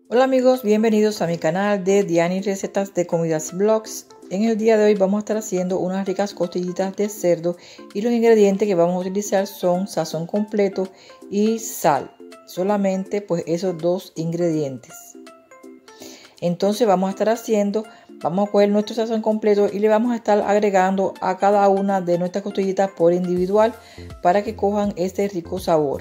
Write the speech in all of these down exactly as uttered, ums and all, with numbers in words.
Hola amigos, bienvenidos a mi canal de Diani Recetas de Comidas Vlogs. En el día de hoy vamos a estar haciendo unas ricas costillitas de cerdo y los ingredientes que vamos a utilizar son sazón completo y sal. Solamente pues esos dos ingredientes. Entonces vamos a estar haciendo, vamos a coger nuestro sazón completo y le vamos a estar agregando a cada una de nuestras costillitas por individual para que cojan este rico sabor.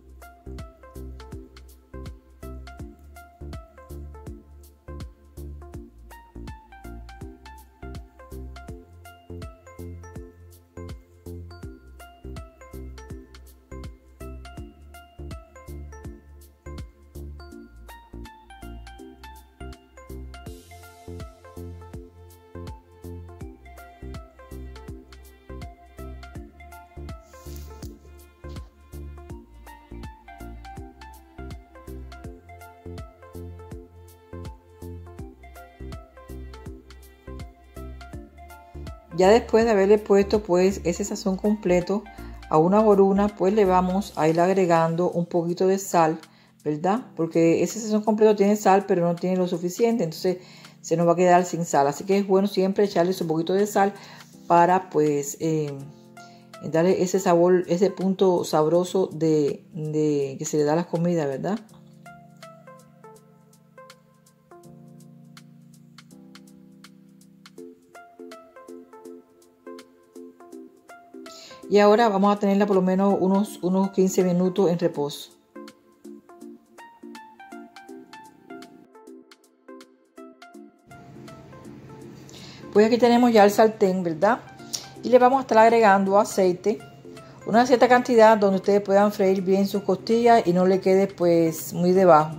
Ya después de haberle puesto pues ese sazón completo a una por una, pues le vamos a ir agregando un poquito de sal, ¿verdad? Porque ese sazón completo tiene sal, pero no tiene lo suficiente, entonces se nos va a quedar sin sal. Así que es bueno siempre echarle un poquito de sal para pues eh, darle ese sabor, ese punto sabroso de, de que se le da a las comidas, ¿verdad? Y ahora vamos a tenerla por lo menos unos, unos quince minutos en reposo. Pues aquí tenemos ya el sartén, ¿verdad? Y le vamos a estar agregando aceite, una cierta cantidad donde ustedes puedan freír bien sus costillas y no le quede pues muy debajo,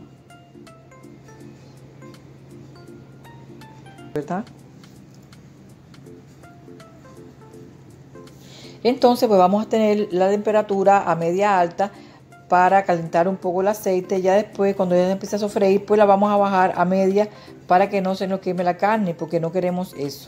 ¿verdad? Entonces pues vamos a tener la temperatura a media alta para calentar un poco el aceite. Ya después cuando ya empiece a sofreír pues la vamos a bajar a media para que no se nos queme la carne, porque no queremos eso.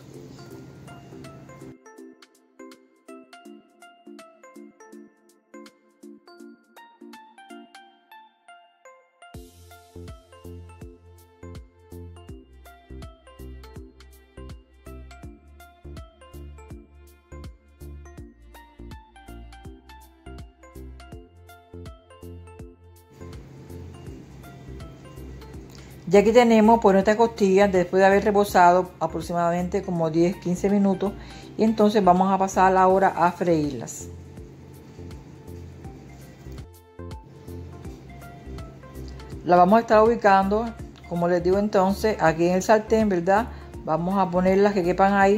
Ya aquí tenemos pues nuestras costillas después de haber reposado aproximadamente como diez a quince minutos, y entonces vamos a pasar ahora a freírlas. La vamos a estar ubicando, como les digo entonces, aquí en el sartén, ¿verdad? Vamos a ponerlas que quepan ahí.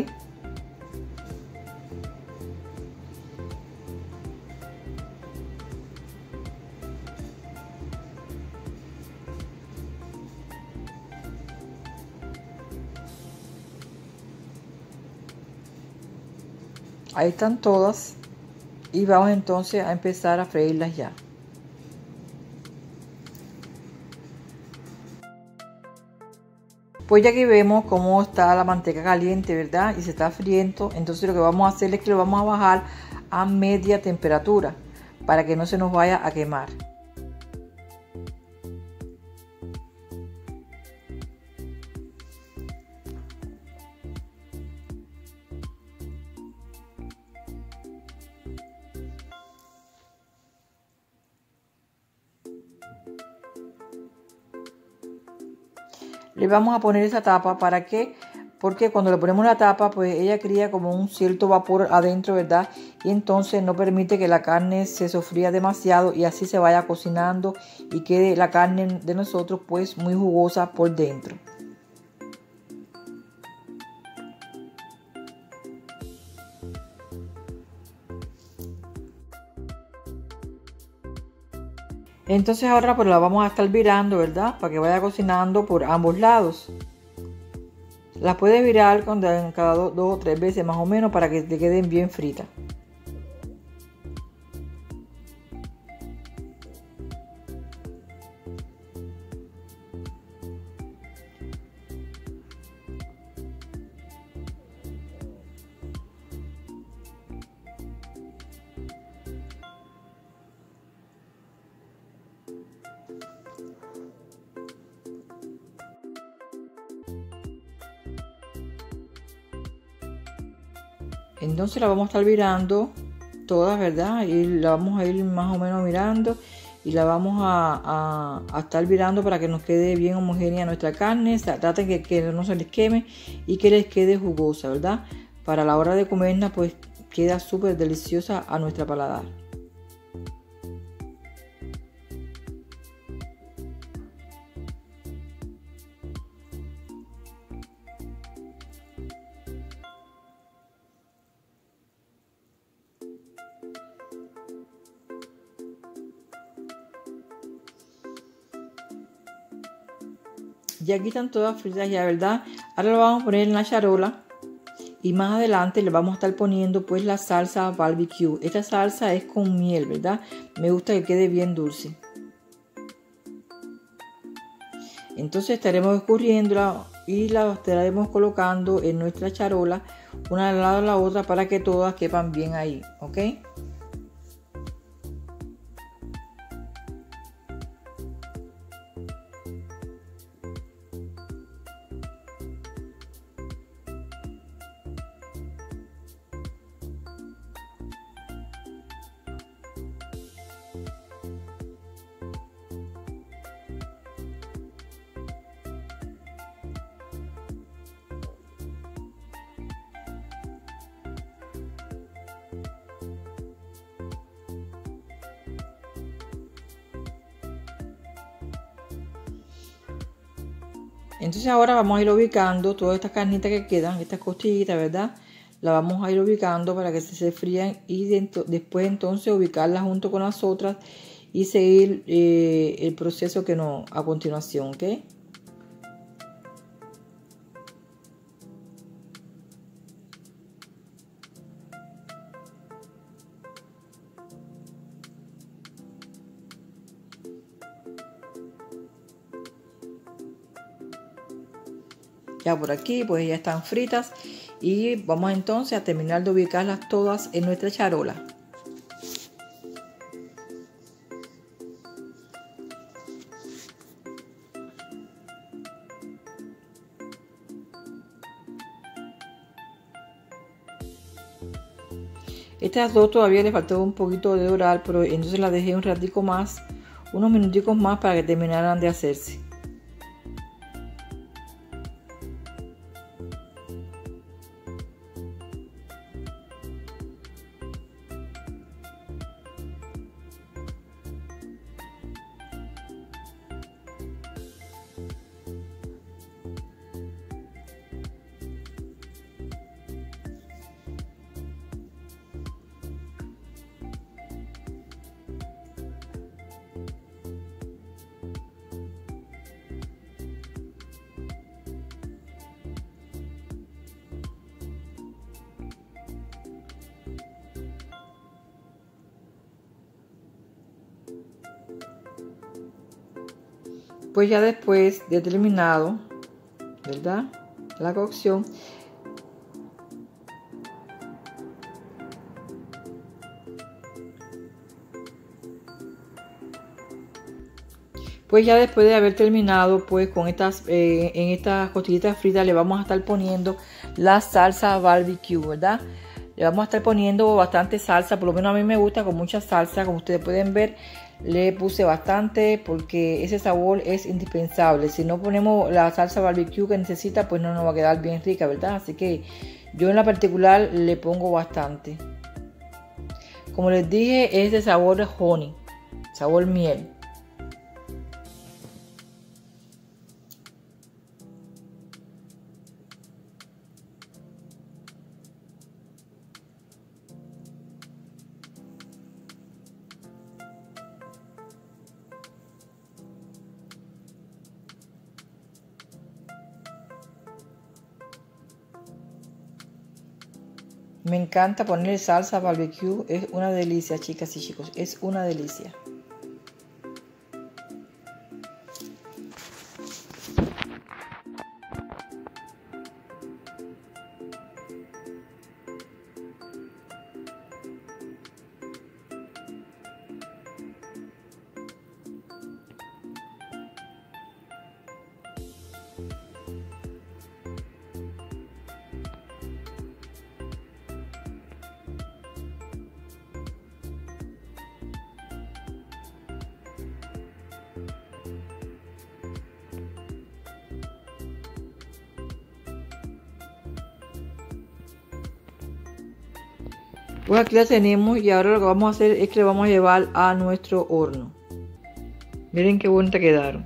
Ahí están todas y vamos entonces a empezar a freírlas ya. Pues ya aquí vemos cómo está la manteca caliente, ¿verdad? Y se está friendo. Entonces lo que vamos a hacer es que lo vamos a bajar a media temperatura para que no se nos vaya a quemar. Le vamos a poner esa tapa, ¿para qué? Porque cuando le ponemos la tapa, pues ella cría como un cierto vapor adentro, ¿verdad? Y entonces no permite que la carne se sofría demasiado y así se vaya cocinando y quede la carne de nosotros pues muy jugosa por dentro. Entonces ahora pues la vamos a estar virando, ¿verdad? Para que vaya cocinando por ambos lados. La puedes virar con cada dos, dos o tres veces más o menos para que te queden bien fritas. Entonces la vamos a estar virando todas, ¿verdad? Y la vamos a ir más o menos mirando y la vamos a, a, a estar virando para que nos quede bien homogénea nuestra carne. Traten que, que no se les queme y que les quede jugosa, ¿verdad? Para la hora de comerla pues queda súper deliciosa a nuestra paladar. Ya aquí están todas fritas ya, ¿verdad? Ahora lo vamos a poner en la charola y más adelante le vamos a estar poniendo pues la salsa barbecue. Esta salsa es con miel, ¿verdad? Me gusta que quede bien dulce. Entonces estaremos escurriéndola y la estaremos colocando en nuestra charola una al lado de la otra para que todas quepan bien ahí, ¿ok? Entonces ahora vamos a ir ubicando todas estas carnitas que quedan, estas costillitas, ¿verdad? La vamos a ir ubicando para que se, se frían y dentro, después entonces ubicarlas junto con las otras y seguir eh, el proceso que nos a continuación, ¿ok? Ya por aquí pues ya están fritas y vamos entonces a terminar de ubicarlas todas en nuestra charola. Estas dos todavía le faltó un poquito de dorar, pero entonces las dejé un ratico más, unos minuticos más para que terminaran de hacerse. Pues ya después de terminado, ¿verdad? La cocción, pues ya después de haber terminado pues con estas eh, en estas costillitas fritas le vamos a estar poniendo la salsa barbecue, ¿verdad? Le vamos a estar poniendo bastante salsa, por lo menos a mí me gusta con mucha salsa, como ustedes pueden ver. Le puse bastante porque ese sabor es indispensable. Si no ponemos la salsa barbecue que necesita, pues no nos va a quedar bien rica, ¿verdad? Así que yo en la particular le pongo bastante. Como les dije, es de sabor honey, sabor miel. Me encanta ponerle salsa barbecue, es una delicia, chicas y chicos, es una delicia. Pues aquí la tenemos y ahora lo que vamos a hacer es que la vamos a llevar a nuestro horno. Miren qué bonita quedaron.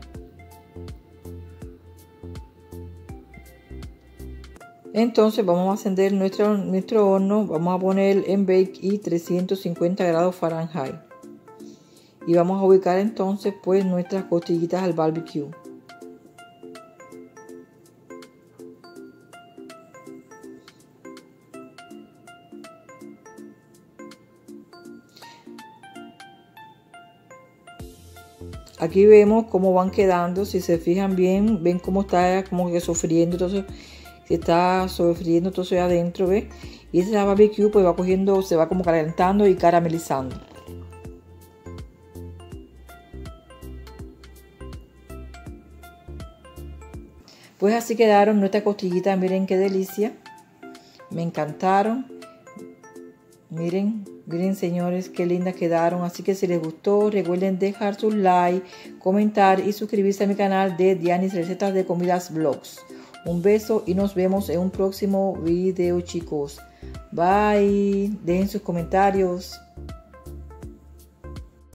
Entonces vamos a encender nuestro, nuestro horno, vamos a poner en bake y trescientos cincuenta grados Fahrenheit. Y vamos a ubicar entonces pues nuestras costillitas al barbecue. Aquí vemos cómo van quedando, si se fijan bien, ven cómo está como que sofriendo, entonces se está sofriendo todo eso adentro, ¿ves? Y ese barbecue pues va cogiendo, se va como calentando y caramelizando. Pues así quedaron nuestras costillitas, miren qué delicia, me encantaron. Miren, miren señores, qué lindas quedaron. Así que si les gustó, recuerden dejar su like, comentar y suscribirse a mi canal de Dianis Recetas de Comidas Vlogs. Un beso y nos vemos en un próximo video, chicos. Bye. Dejen sus comentarios.